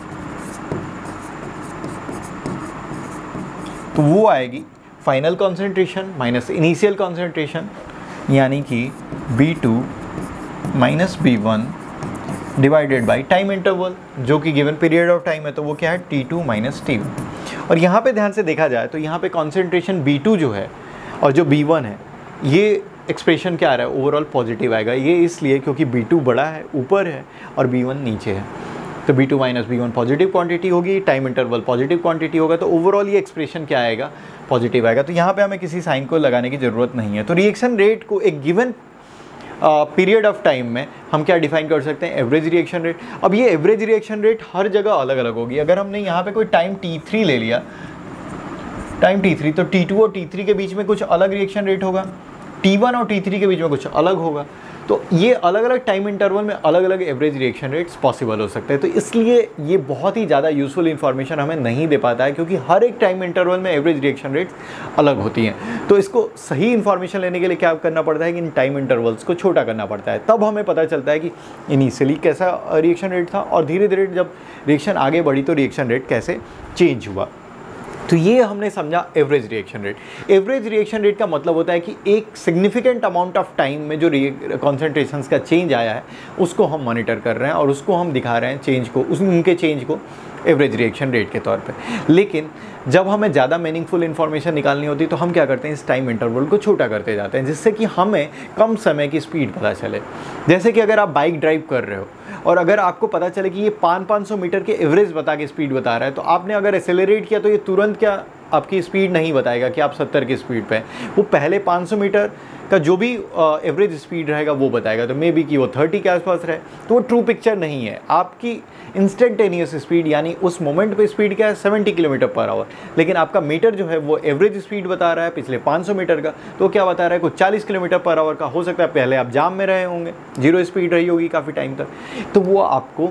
Speaker 1: तो वो आएगी final concentration minus initial concentration, यानी कि B2 minus B1 divided by time interval, जो कि गिवन पीरियड ऑफ टाइम है, तो वो क्या है, T2 माइनस T1। और यहाँ पे ध्यान से देखा जाए तो यहाँ पे कॉन्सेंट्रेशन B2 जो है और जो B1 है, ये एक्सप्रेशन क्या आ रहा है, ओवरऑल पॉजिटिव आएगा। ये इसलिए क्योंकि B2 बड़ा है, ऊपर है, और B1 नीचे है। तो B2 minus B1 positive quantity होगी, टाइम इंटरवल पॉजिटिव क्वांटिटी होगा, तो ओवरऑल ये एक्सप्रेशन क्या आएगा, पॉजिटिव आएगा। तो यहाँ पे हमें किसी साइन को लगाने की ज़रूरत नहीं है। तो रिएक्शन रेट को एक गिवन पीरियड ऑफ टाइम में हम क्या डिफाइन कर सकते हैं, एवरेज रिएक्शन रेट। अब ये एवरेज रिएक्शन रेट हर जगह अलग अलग होगी। अगर हमने यहाँ पे कोई टाइम T3 ले लिया, टाइम T3, तो T2 और T3 के बीच में कुछ अलग रिएक्शन रेट होगा, T1 और T3 के बीच में कुछ अलग होगा। तो ये अलग अलग टाइम इंटरवल में अलग अलग एवरेज रिएक्शन रेट्स पॉसिबल हो सकते हैं। तो इसलिए ये बहुत ही ज़्यादा यूज़फुल इन्फॉर्मेशन हमें नहीं दे पाता है, क्योंकि हर एक टाइम इंटरवल में एवरेज रिएक्शन रेट्स अलग होती हैं। तो इसको सही इन्फॉर्मेशन लेने के लिए क्या करना पड़ता है कि इन टाइम इंटरवल्स को छोटा करना पड़ता है। तब हमें पता चलता है कि इनिशियली कैसा रिएक्शन रेट था और धीरे धीरे जब रिएक्शन आगे बढ़ी तो रिएक्शन रेट कैसे चेंज हुआ। तो ये हमने समझा average reaction rate. Average reaction rate का मतलब होता है कि एक सिग्निफिकेंट अमाउंट ऑफ टाइम में जो कॉन्सेंट्रेशंस का चेंज आया है उसको हम मॉनिटर कर रहे हैं और उसको हम दिखा रहे हैं चेंज को, उनके चेंज को एवरेज रिएक्शन रेट के तौर पे। लेकिन जब हमें ज़्यादा मीनिंगफुल इन्फॉर्मेशन निकालनी होती है तो हम क्या करते हैं, इस टाइम इंटरवल को छोटा करते जाते हैं, जिससे कि हमें कम समय की स्पीड पता चले। जैसे कि अगर आप बाइक ड्राइव कर रहे हो और अगर आपको पता चले कि ये 500 मीटर के एवरेज बता के स्पीड बता रहा है, तो आपने अगर एक्सेलरेट किया तो ये तुरंत क्या आपकी स्पीड नहीं बताएगा कि आप 70 की स्पीड पे हैं। वो पहले 500 मीटर का जो भी एवरेज स्पीड रहेगा वो बताएगा। तो मे बी कि वो 30 के आसपास रहे, तो वो ट्रू पिक्चर नहीं है। आपकी इंस्टेंटेनियस स्पीड यानी उस मोमेंट पे स्पीड क्या है, 70 किलोमीटर पर आवर, लेकिन आपका मीटर जो है वो एवरेज स्पीड बता रहा है पिछले 500 मीटर का, तो क्या बता रहा है, कुछ 40 किलोमीटर पर आवर का। हो सकता है पहले आप जाम में रहे होंगे, जीरो स्पीड रही होगी काफ़ी टाइम तक, तो वो आपको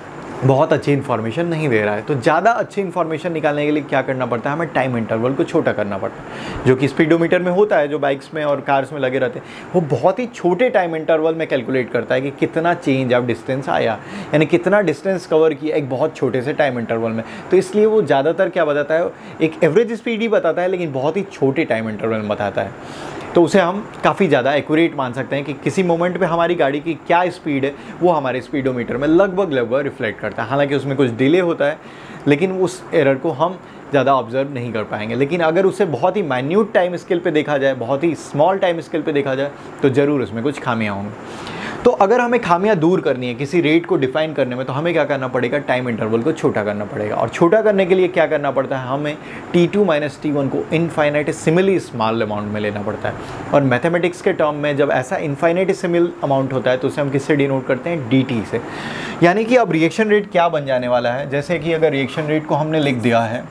Speaker 1: बहुत अच्छी इन्फॉर्मेशन नहीं दे रहा है। तो ज़्यादा अच्छी इन्फॉर्मेशन निकालने के लिए क्या करना पड़ता है, हमें टाइम इंटरवल को छोटा करना पड़ता है, जो कि स्पीडोमीटर में होता है, जो बाइक्स में और कार्स में लगे रहते हैं। वो बहुत ही छोटे टाइम इंटरवल में कैलकुलेट करता है कि कितना चेंज ऑफ डिस्टेंस आया, यानी कितना डिस्टेंस कवर किया एक बहुत छोटे से टाइम इंटरवल में। तो इसलिए वो ज़्यादातर क्या बताता है, एक एवरेज स्पीड ही बताता है, लेकिन बहुत ही छोटे टाइम इंटरवल में बताता है। तो उसे हम काफ़ी ज़्यादा एक्यूरेट मान सकते हैं कि किसी मोमेंट पे हमारी गाड़ी की क्या स्पीड है वो हमारे स्पीडोमीटर में लगभग रिफ्लेक्ट करता है। हालांकि उसमें कुछ डिले होता है, लेकिन उस एरर को हम ज़्यादा ऑब्जर्व नहीं कर पाएंगे। लेकिन अगर उसे बहुत ही माइन्यूट टाइम स्केल पे देखा जाए, बहुत ही स्मॉल टाइम स्केल पे देखा जाए, तो ज़रूर उसमें कुछ खामियां होंगी। तो अगर हमें खामियां दूर करनी है किसी रेट को डिफाइन करने में, तो हमें क्या करना पड़ेगा, टाइम इंटरवल को छोटा करना पड़ेगा। और छोटा करने के लिए क्या करना पड़ता है, हमें T2 माइनस T1 को इनफाइनाइटेसिमली स्मॉल अमाउंट में लेना पड़ता है। और मैथमेटिक्स के टर्म में जब ऐसा इनफाइनाइटेसिमल अमाउंट होता है तो उसे हम किससे डिनोट करते हैं, DT से। यानी कि अब रिएक्शन रेट क्या बन जाने वाला है, जैसे कि अगर रिएक्शन रेट को हमने लिख दिया है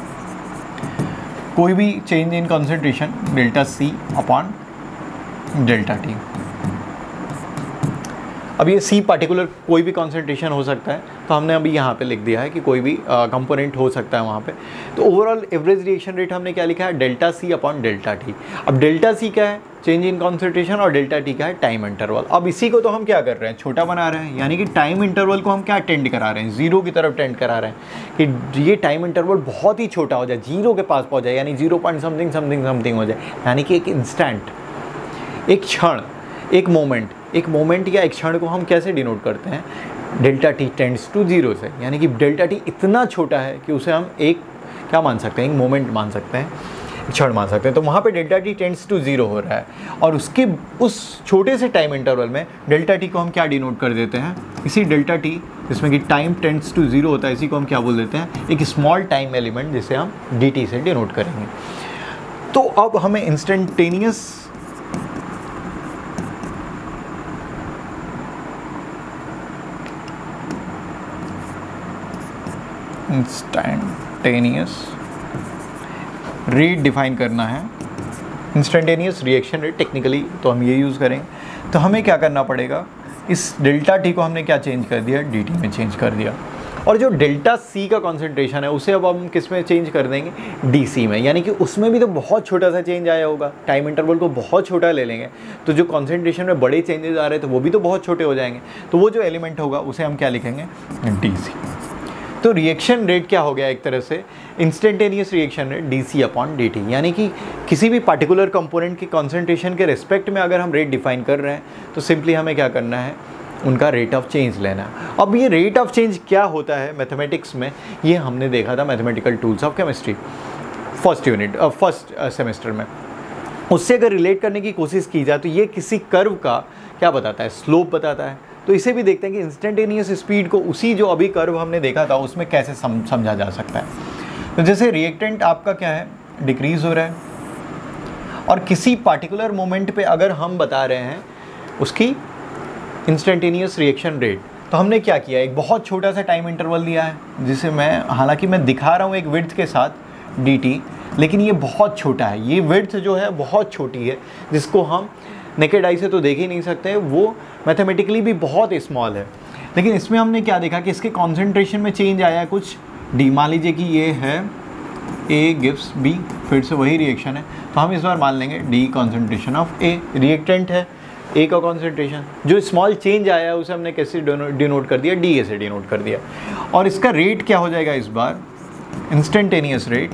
Speaker 1: कोई भी change in concentration delta C upon delta T। अब ये C पार्टिकुलर कोई भी कॉन्सेंट्रेशन हो सकता है, तो हमने अभी यहाँ पे लिख दिया है कि कोई भी कंपोनेंट हो सकता है वहाँ पे। तो ओवरऑल एवरेज रिएक्शन रेट हमने क्या लिखा है, delta C upon delta T। अब डेल्टा C क्या है, चेंज इन कॉन्सेंट्रेशन, और डेल्टा T क्या है, टाइम इंटरवल। अब इसी को तो हम क्या कर रहे हैं, छोटा बना रहे हैं, यानी कि टाइम इंटरवल को हम क्या टेंड करा रहे हैं, जीरो की तरफ टेंड करा रहे हैं कि ये टाइम इंटरवल बहुत ही छोटा हो जाए, जीरो के पास पहुँच जाए, यानी 0 पॉइंट समथिंग समथिंग समथिंग हो जाए। यानी कि एक इंस्टेंट, एक क्षण, एक मोमेंट या एक क्षण को हम कैसे डिनोट करते हैं, डेल्टा T टेंड्स टू 0 से। यानी कि डेल्टा T इतना छोटा है कि उसे हम एक क्या मान सकते हैं, एक मोमेंट मान सकते हैं, क्षण मान सकते हैं। तो वहाँ पे डेल्टा T टेंड्स टू 0 हो रहा है, और उसके उस छोटे से टाइम इंटरवल में डेल्टा T को हम क्या डिनोट कर देते हैं, इसी डेल्टा T जिसमें कि टाइम टेंड्स टू 0 होता है, इसी को हम क्या बोल देते हैं, एक स्मॉल टाइम एलिमेंट, जिसे हम DT से डिनोट करेंगे। तो अब हमें इंस्टेंटेनियस रेट डिफाइन करना है, इंस्टेंटेनियस रिएक्शन रेट टेक्निकली तो हम ये यूज़ करेंगे। तो हमें क्या करना पड़ेगा, इस डेल्टा T को हमने क्या चेंज कर दिया, DT में चेंज कर दिया। और जो डेल्टा C का कॉन्सेंट्रेशन है उसे अब हम किस में चेंज कर देंगे, DC में। यानी कि उसमें भी तो बहुत छोटा सा चेंज आया होगा, टाइम इंटरवल को बहुत छोटा ले लेंगे तो जो कॉन्सेंट्रेशन में बड़े चेंजेस आ रहे थे वो भी तो बहुत छोटे हो जाएंगे। तो वो जो एलिमेंट होगा उसे हम क्या लिखेंगे, DC। तो रिएक्शन रेट क्या हो गया, एक तरह से instantaneous reaction rate DC upon DT। यानी कि किसी भी पार्टिकुलर कंपोनेंट की कॉन्सेंट्रेशन के रिस्पेक्ट में अगर हम रेट डिफाइन कर रहे हैं तो सिंपली हमें क्या करना है, उनका रेट ऑफ चेंज लेना है। अब ये रेट ऑफ चेंज क्या होता है मैथमेटिक्स में, ये हमने देखा था mathematical tools of chemistry first semester में। उससे अगर रिलेट करने की कोशिश की जाए तो ये किसी कर्व का क्या बताता है, स्लोप बताता है। तो इसे भी देखते हैं कि इंस्टेंटेनियस स्पीड को उसी जो अभी कर्व हमने देखा था उसमें कैसे समझा जा सकता है। तो जैसे रिएक्टेंट आपका क्या है, डिक्रीज़ हो रहा है, और किसी पार्टिकुलर मोमेंट पे अगर हम बता रहे हैं उसकी इंस्टेंटेनियस रिएक्शन रेट, तो हमने क्या किया, एक बहुत छोटा सा टाइम इंटरवल दिया है, जिसे हालांकि मैं दिखा रहा हूँ एक विड्थ के साथ dt, लेकिन ये बहुत छोटा है, ये विड्थ जो है बहुत छोटी है, जिसको हम नेकेड आई से तो देख ही नहीं सकते, वो मैथमेटिकली भी बहुत स्मॉल है। लेकिन इसमें हमने क्या देखा कि इसके कॉन्सेंट्रेशन में चेंज आया है कुछ d, मान लीजिए कि ये है A गिव्स B, फिर से वही रिएक्शन है, तो हम इस बार मान लेंगे D concentration of A, reactant है A का कॉन्सेंट्रेशन, जो स्मॉल चेंज आया है उसे हमने कैसे डिनोट कर दिया, DA से डिनोट कर दिया। और इसका रेट क्या हो जाएगा इस बार, इंस्टेंटेनियस रेट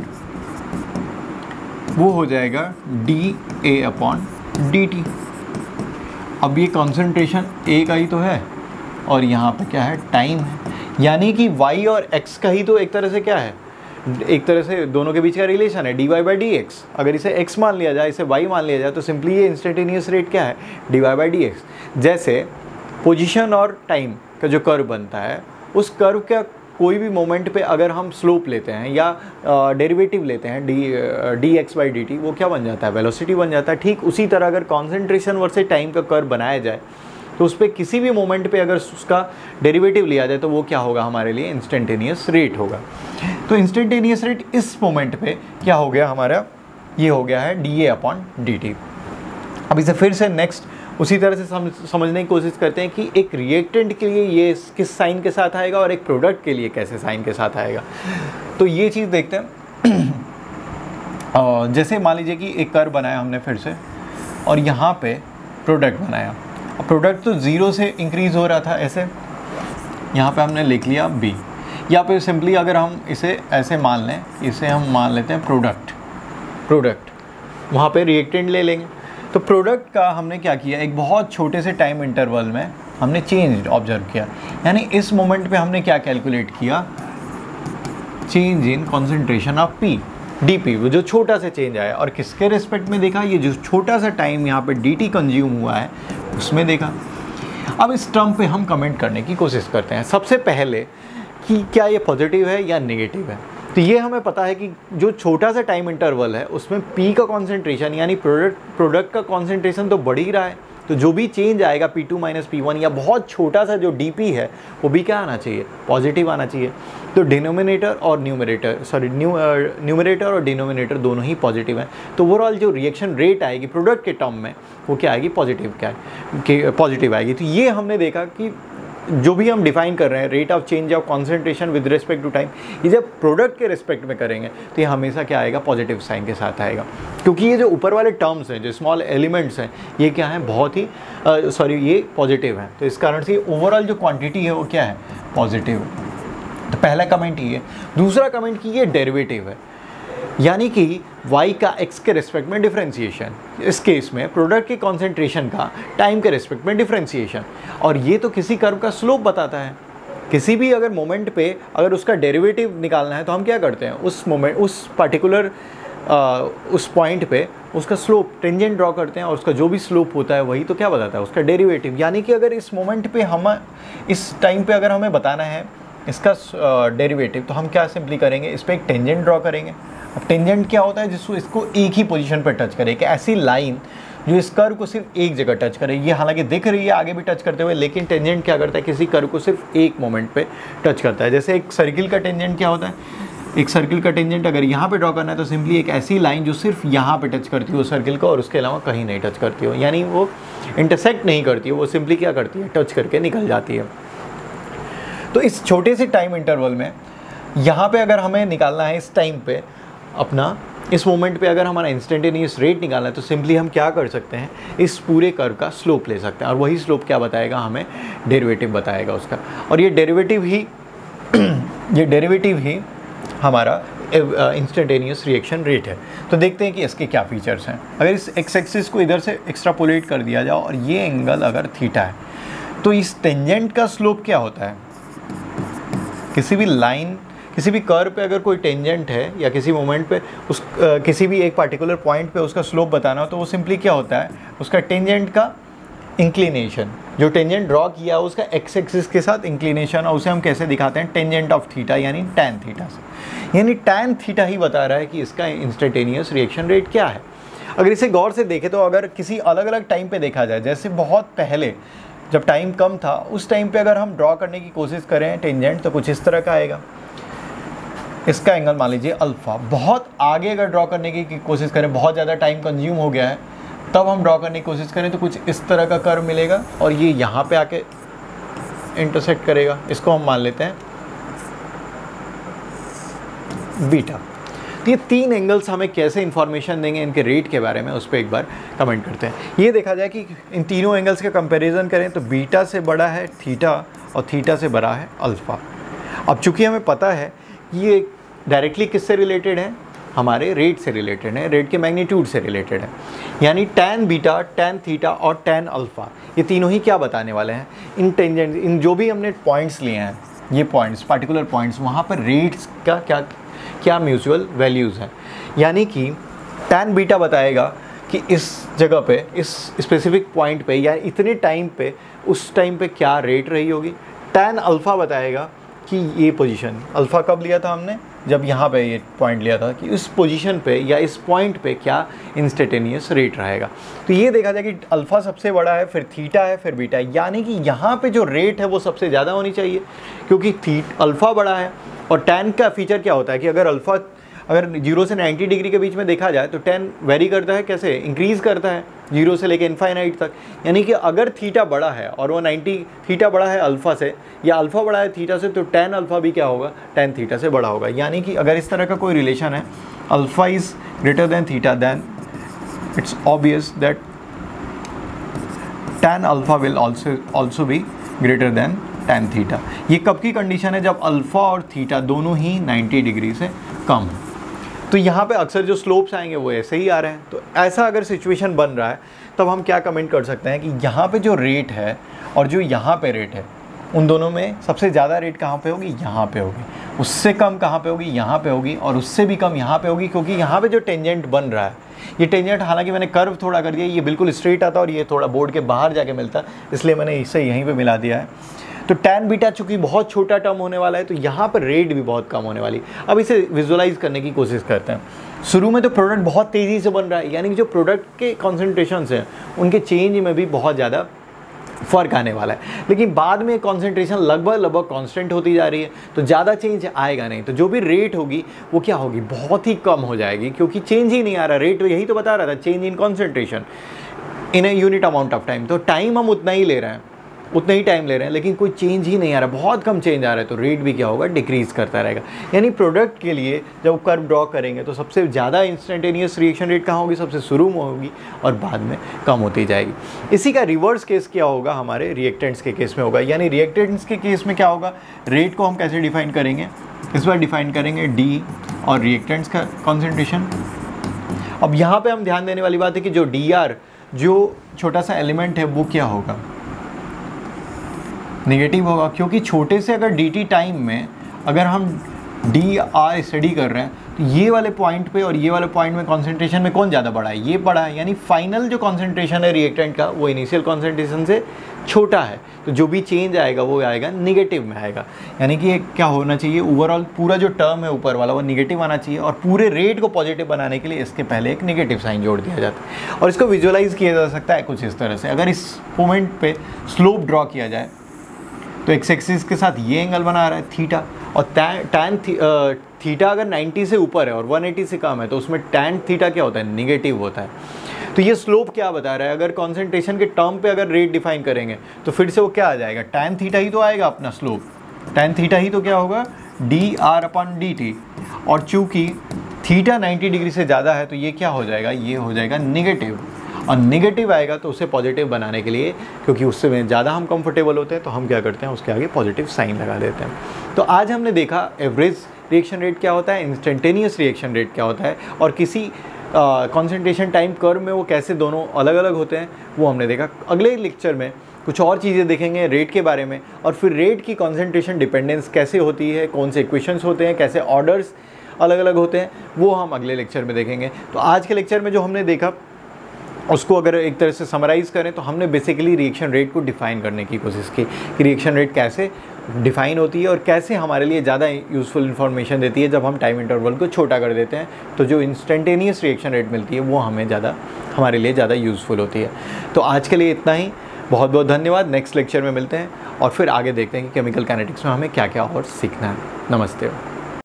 Speaker 1: वो हो जाएगा dA अपॉन dt। अब ये कॉन्सेंट्रेशन A का ही तो है और यहाँ पे क्या है, टाइम है, यानी कि y और x का ही तो एक तरह से क्या है, एक तरह से दोनों के बीच का रिलेशन है, dy बाई dx। अगर इसे x मान लिया जाए, इसे y मान लिया जाए, तो सिंपली ये इंस्टेंटेनियस रेट क्या है, dy बाई dx। जैसे पोजीशन और टाइम का जो कर्व बनता है, उस कर्व का कोई भी मोमेंट पे अगर हम स्लोप लेते हैं या डेरिवेटिव लेते हैं dx बाई dt, वो क्या बन जाता है, वेलोसिटी बन जाता है। ठीक उसी तरह अगर कॉन्सेंट्रेशन वर्सेस टाइम का कर्व बनाया जाए तो उस पर किसी भी मोमेंट पे अगर उसका डेरिवेटिव लिया जाए तो वो क्या होगा, हमारे लिए इंस्टेंटेनियस रेट होगा। तो इंस्टेंटेनियस रेट इस मोमेंट पे क्या हो गया हमारा, ये हो गया है dA अपॉन dt। अब इसे फिर से नेक्स्ट उसी तरह से समझने की कोशिश करते हैं कि एक रिएक्टेंट के लिए ये किस साइन के साथ आएगा और एक प्रोडक्ट के लिए कैसे साइन के साथ आएगा। तो ये चीज़ देखते हैं। जैसे मान लीजिए कि एक कर्व बनाया हमने फिर से, और यहाँ पे प्रोडक्ट बनाया। प्रोडक्ट तो 0 से इंक्रीज़ हो रहा था ऐसे, यहाँ पे हमने लिख लिया b। या पे सिंपली अगर हम इसे ऐसे मान लें, इसे हम मान लेते हैं प्रोडक्ट, वहाँ पे रिएक्टेंट ले लेंगे। तो प्रोडक्ट का हमने क्या किया, एक बहुत छोटे से टाइम इंटरवल में हमने चेंज ऑब्जर्व किया, यानी इस मोमेंट पे हमने क्या कैलकुलेट किया, change in concentration of P dP, वो जो छोटा सा चेंज आया। और किसके रिस्पेक्ट में देखा, ये जो छोटा सा टाइम यहाँ पे dt कंज्यूम हुआ है उसमें देखा। अब इस टर्म पे हम कमेंट करने की कोशिश करते हैं सबसे पहले कि क्या ये पॉजिटिव है या नेगेटिव है। तो ये हमें पता है कि जो छोटा सा टाइम इंटरवल है उसमें P का कॉन्सेंट्रेशन यानी प्रोडक्ट का कॉन्सेंट्रेशन तो बढ़ ही रहा है, तो जो भी चेंज आएगा P2 माइनस P1 या बहुत छोटा सा जो dP है वो भी क्या आना चाहिए, पॉजिटिव आना चाहिए। तो न्यूमरेटर और डिनोमिनेटर दोनों ही पॉजिटिव हैं, तो ओवरऑल जो रिएक्शन रेट आएगी प्रोडक्ट के टर्म में वो क्या आएगी, पॉजिटिव आएगी। तो ये हमने देखा कि जो भी हम डिफाइन कर रहे हैं rate of change of concentration with respect to time, ये जब प्रोडक्ट के रिस्पेक्ट में करेंगे तो ये हमेशा क्या आएगा, पॉजिटिव साइन के साथ आएगा। क्योंकि ये जो ऊपर वाले टर्म्स हैं, जो स्मॉल एलिमेंट्स हैं, ये क्या है, बहुत ही ये पॉजिटिव हैं। तो इस कारण से ओवरऑल जो क्वांटिटी है वो क्या है, पॉजिटिव। तो पहला कमेंट ये। दूसरा कमेंट कि ये डेरिवेटिव है, यानी कि y का x के रिस्पेक्ट में डिफरेंशिएशन, इस केस में प्रोडक्ट के कॉन्सेंट्रेशन का टाइम के रिस्पेक्ट में डिफरेंशिएशन। और ये तो किसी कर्व का स्लोप बताता है। किसी भी अगर मोमेंट पे अगर उसका डेरिवेटिव निकालना है तो हम क्या करते हैं, उस मोमेंट उस पर्टिकुलर उस पॉइंट पे उसका स्लोप टेंजेंट ड्रॉ करते हैं, और उसका जो भी स्लोप होता है वही तो क्या बताता है, उसका डेरिवेटिव। यानी कि अगर इस मोमेंट पे हम इस टाइम पे अगर हमें बताना है इसका डेरिवेटिव, तो हम क्या सिंपली करेंगे, इस पर एक टेंजेंट ड्रॉ करेंगे। अब टेंजेंट क्या होता है, जिसको इसको एक ही पोजीशन पर टच करे, कि ऐसी लाइन जो इस कर्व को सिर्फ एक जगह टच करे। ये हालांकि दिख रही है आगे भी टच करते हुए, लेकिन टेंजेंट क्या करता है, किसी कर्व को सिर्फ एक मोमेंट पे टच करता है। जैसे एक सर्किल का टेंजेंट क्या होता है, एक सर्किल का टेंजेंट अगर यहाँ पे ड्रॉ करना है तो सिंपली एक ऐसी लाइन जो सिर्फ यहाँ पे टच करती हो सर्किल को और उसके अलावा कहीं नहीं टच करती हो, यानी वो इंटरसेक्ट नहीं करती है, वो सिंपली क्या करती है, टच करके निकल जाती है। तो इस छोटे से टाइम इंटरवल में यहाँ पे अगर हमें निकालना है इस टाइम पे अपना, इस मोमेंट पे अगर हमारा इंस्टेंटेनियस रेट निकालना है तो सिंपली हम क्या कर सकते हैं, इस पूरे कर्व का स्लोप ले सकते हैं, और वही स्लोप क्या बताएगा हमें, डेरिवेटिव बताएगा उसका। और ये डेरिवेटिव ही हमारा इंस्टेंटेनियस रिएक्शन रेट है। तो देखते हैं कि इसके क्या फीचर्स हैं। अगर इस एक्स एक्सिस को इधर से एक्स्ट्रापोलेट कर दिया जाए और ये एंगल अगर थीटा है, तो इस टेंजेंट का स्लोप क्या होता है? किसी भी लाइन, किसी भी कर्व पे अगर कोई टेंजेंट है या किसी मोमेंट पे उस किसी भी एक पार्टिकुलर पॉइंट पे उसका स्लोप बताना हो तो वो सिंपली क्या होता है, उसका टेंजेंट का इंक्लिनेशन, जो टेंजेंट ड्रॉ किया उसका एक्स एक्सिस के साथ इंक्लिनेशन, और उसे हम कैसे दिखाते हैं, टेंजेंट ऑफ थीटा यानी टैन थीटा से। यानी टैन थीटा ही बता रहा है कि इसका इंस्टेंटेनियस रिएक्शन रेट क्या है। अगर इसे गौर से देखें तो अगर किसी अलग अलग टाइम पे देखा जाए, जैसे बहुत पहले जब टाइम कम था उस टाइम पे अगर हम ड्रॉ करने की कोशिश करें टेंजेंट तो कुछ इस तरह का आएगा। इसका एंगल मान लीजिए अल्फ़ा। बहुत आगे अगर ड्रॉ करने की कोशिश करें, बहुत ज़्यादा टाइम कंज्यूम हो गया है, तब हम ड्रॉ करने की कोशिश करें तो कुछ इस तरह का कर्व मिलेगा और ये यहाँ पे आके इंटरसेक्ट करेगा। इसको हम मान लेते हैं बीटा। तो ये तीन एंगल्स हमें कैसे इन्फॉर्मेशन देंगे इनके रेट के बारे में, उस पर एक बार कमेंट करते हैं। ये देखा जाए कि इन तीनों एंगल्स का कंपैरिजन करें तो बीटा से बड़ा है थीटा और थीटा से बड़ा है अल्फ़ा। अब चूंकि हमें पता है ये डायरेक्टली किससे रिलेटेड है, हमारे रेट से रिलेटेड है, रेट के मैग्नीट्यूड से रिलेटेड है। यानी टैन बीटा, टैन थीटा और टैन अल्फ़ा, ये तीनों ही क्या बताने वाले हैं, इन टेंजेंट, इन जो भी हमने पॉइंट्स लिए हैं, ये पॉइंट्स, पार्टिकुलर पॉइंट्स, वहाँ पर रेट्स का क्या म्यूचुअल वैल्यूज़ हैं। यानी कि टैन बीटा बताएगा कि इस जगह पे, इस स्पेसिफिक पॉइंट पे या इतने टाइम पे, उस टाइम पे क्या रेट रही होगी। टैन अल्फ़ा बताएगा कि ये पोजीशन, अल्फ़ा कब लिया था हमने, जब यहाँ पे ये पॉइंट लिया था, कि इस पोजीशन पे या इस पॉइंट पे क्या इंस्टेंटेनियस रेट रहेगा। तो ये देखा जाए कि अल्फ़ा सबसे बड़ा है, फिर थीटा है, फिर बीटा है। यानी कि यहाँ पे जो रेट है वो सबसे ज़्यादा होनी चाहिए क्योंकि अल्फ़ा बड़ा है। और टैन का फीचर क्या होता है कि अगर 0 से 90 डिग्री के बीच में देखा जाए तो टैन वेरी करता है, कैसे इंक्रीज़ करता है 0 से लेकर इनफाइनाइट तक। यानी कि अगर थीटा बड़ा है और वो 90, थीटा बड़ा है अल्फ़ा से या अल्फ़ा बड़ा है थीटा से, तो टैन अल्फ़ा भी क्या होगा, टैन थीटा से बड़ा होगा। यानी कि अगर इस तरह का कोई रिलेशन है, alpha is greater than theta, then it's obvious that tan alpha will also be greater than tan theta. ये कब की कंडीशन है, जब अल्फ़ा और थीटा दोनों ही 90 डिग्री से कम है। तो यहाँ पे अक्सर जो स्लोप्स आएंगे वो ऐसे ही आ रहे हैं। तो ऐसा अगर सिचुएशन बन रहा है तब हम क्या कमेंट कर सकते हैं कि यहाँ पे जो रेट है और जो यहाँ पे रेट है, उन दोनों में सबसे ज़्यादा रेट कहाँ पे होगी, यहाँ पे होगी। उससे कम कहाँ पे होगी, यहाँ पे होगी। और उससे भी कम यहाँ पे होगी, क्योंकि यहाँ पे जो टेंजेंट बन रहा है, ये टेंजेंट, हालांकि मैंने कर्व थोड़ा कर दिया, ये बिल्कुल स्ट्रेट आता और ये थोड़ा बोर्ड के बाहर जाके मिलता, इसलिए मैंने इसे यहीं पे मिला दिया है। तो टैन बीटा चूंकि बहुत छोटा टर्म होने वाला है तो यहाँ पर रेट भी बहुत कम होने वाली। अब इसे विजुअलाइज करने की कोशिश करते हैं। शुरू में तो प्रोडक्ट बहुत तेज़ी से बन रहा है, यानी कि जो प्रोडक्ट के कॉन्सेंट्रेशंस हैं उनके चेंज में भी बहुत ज़्यादा फ़र्क आने वाला है। लेकिन बाद में कॉन्सेंट्रेशन लगभग कांस्टेंट होती जा रही है, तो ज़्यादा चेंज आएगा नहीं। तो जो भी रेट होगी वो क्या होगी, बहुत ही कम हो जाएगी, क्योंकि चेंज ही नहीं आ रहा। रेट यही तो बता रहा था, change in concentration in a unit amount of time. तो टाइम हम उतना ही ले रहे हैं, उतना ही टाइम ले रहे हैं, लेकिन कोई चेंज ही नहीं आ रहा, बहुत कम चेंज आ रहा है। तो रेट भी क्या होगा, डिक्रीज़ करता रहेगा। यानी प्रोडक्ट के लिए जब कर्व ड्रॉ करेंगे तो सबसे ज़्यादा इंस्टेंटेनियस रिएक्शन रेट कहाँ होगी, सबसे शुरू में होगी और बाद में कम होती जाएगी। इसी का रिवर्स केस क्या होगा, हमारे रिएक्टेंट्स के केस में होगा। यानी रिएक्टेंट्स के केस में क्या होगा, रेट को हम कैसे डिफाइन करेंगे, इस बार डिफाइन करेंगे डी और रिएक्टेंट्स का कॉन्सेंट्रेशन। अब यहाँ पर हम ध्यान देने वाली बात है कि जो डी आर, जो छोटा सा एलिमेंट है, वो क्या होगा, नेगेटिव होगा। क्योंकि छोटे से अगर dt टाइम में अगर हम डी आर स्टडी कर रहे हैं तो ये वाले पॉइंट पे और ये वाले पॉइंट में कॉन्सेंट्रेशन में कौन ज़्यादा बड़ा है, ये बड़ा है। यानी फाइनल जो कॉन्सेंट्रेशन है रिएक्टेंट का वो इनिशियल कॉन्सेंट्रेशन से छोटा है, तो जो भी चेंज आएगा वो आएगा निगेटिव में आएगा। यानी कि क्या होना चाहिए, ओवरऑल पूरा जो टर्म है ऊपर वाला वो निगेटिव आना चाहिए, और पूरे रेट को पॉजिटिव बनाने के लिए इसके पहले एक निगेटिव साइन जोड़ दिया जाता है। और इसको विजुअलाइज किया जा सकता है कुछ इस तरह से। अगर इस मोमेंट पे स्लोप ड्रॉ किया जाए तो एक्स एक्सिस के साथ ये एंगल बना रहा है थीटा, और टैन थीटा अगर 90 से ऊपर है और 180 से कम है तो उसमें टैन थीटा क्या होता है, निगेटिव होता है। तो ये स्लोप क्या बता रहा है, अगर कॉन्सेंट्रेशन के टर्म पे अगर रेट डिफाइन करेंगे तो फिर से वो क्या आ जाएगा, टैन थीटा ही तो आएगा अपना स्लोप। टैन थीटा ही तो क्या होगा, D R upon D T. और चूँकि थीटा 90 डिग्री से ज़्यादा है तो ये क्या हो जाएगा, ये हो जाएगा निगेटिव। और निगेटिव आएगा तो उसे पॉजिटिव बनाने के लिए, क्योंकि उससे ज़्यादा हम कंफर्टेबल होते हैं, तो हम क्या करते हैं, उसके आगे पॉजिटिव साइन लगा देते हैं। तो आज हमने देखा एवरेज रिएक्शन रेट क्या होता है, इंस्टेंटेनियस रिएक्शन रेट क्या होता है, और किसी कॉन्सेंट्रेशन टाइम कर्व में वो कैसे दोनों अलग अलग होते हैं वो हमने देखा। अगले लेक्चर में कुछ और चीज़ें देखेंगे रेट के बारे में, और फिर रेट की कॉन्सेंट्रेशन डिपेंडेंस कैसे होती है, कौन से इक्वेशंस होते हैं, कैसे ऑर्डर्स अलग अलग होते हैं, वो हम अगले लेक्चर में देखेंगे। तो आज के लेक्चर में जो हमने देखा उसको अगर एक तरह से समराइज़ करें तो हमने बेसिकली रिएक्शन रेट को डिफ़ाइन करने की कोशिश की कि रिएक्शन रेट कैसे डिफ़ाइन होती है और कैसे हमारे लिए ज़्यादा यूज़फुल इन्फॉर्मेशन देती है। जब हम टाइम इंटरवल को छोटा कर देते हैं तो जो इंस्टेंटेनियस रिएक्शन रेट मिलती है वो हमारे लिए ज़्यादा यूज़फुल होती है। तो आज के लिए इतना ही, बहुत बहुत धन्यवाद। नेक्स्ट लेक्चर में मिलते हैं और फिर आगे देखते हैं कि केमिकल काइनेटिक्स में हमें क्या क्या और सीखना है। नमस्ते।